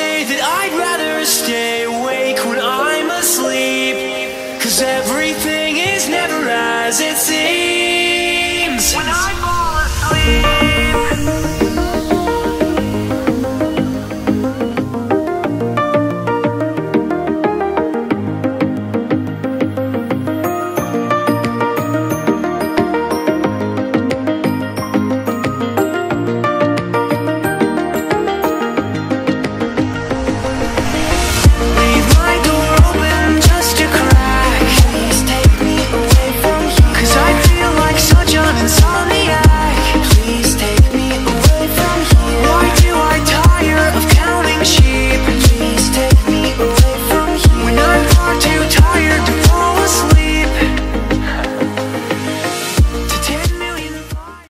say that I'd rather stay awake when I'm asleep, 'cause everything is never as it seems when I fall asleep.